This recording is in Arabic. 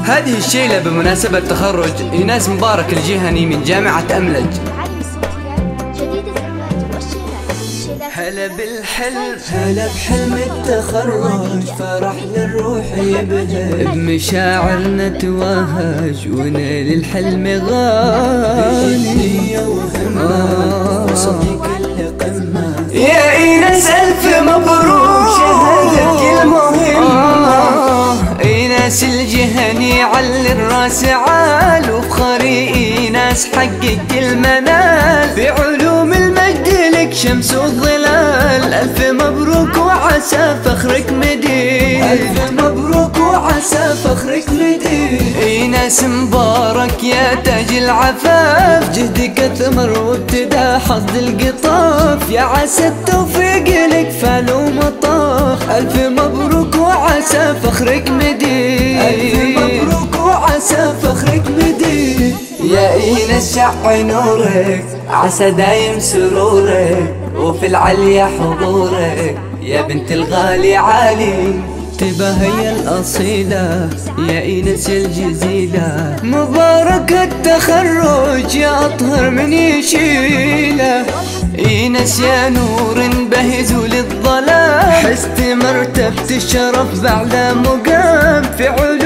هذه الشيلة بمناسبة تخرج إيناس مبارك الجهني من جامعة أملج. هلا بالحلم، هلا بحلم التخرج، فرح للروح يبهج، بمشاعرنا توهج ونيل الحلم غالي وصدق القمة. يا إيناس ألف مبروك شهادتك المهمة. إيناس الجهني على الراس عال، وفخري إيناس حقق المنال، في علوم المجد لك شمس والظلال. ألف مبروك وعسى فخرك مديد، ألف مبروك وعسى فخرك مديد. إيناس مبارك يا تاج العفاف، جهدك ثمر وابتدى حظ القطاف، يا عسى التوفيق لك فال ومطاف. ألف مبروك وعسى فخرك مديد، ألف مبروك وعسى فخرك مديد. يا إيناس شع نورك، عسى دايم سرورك، وفي العليا حضورك، يا بنت الغالي عالي. تبهي الأصيلة يا إيناس الجزيلة، مبارك التخرج يا أطهر من يشيله. إيناس يا نور بهز للظلام، حست مرتبة الشرف بعد مقام، في علوم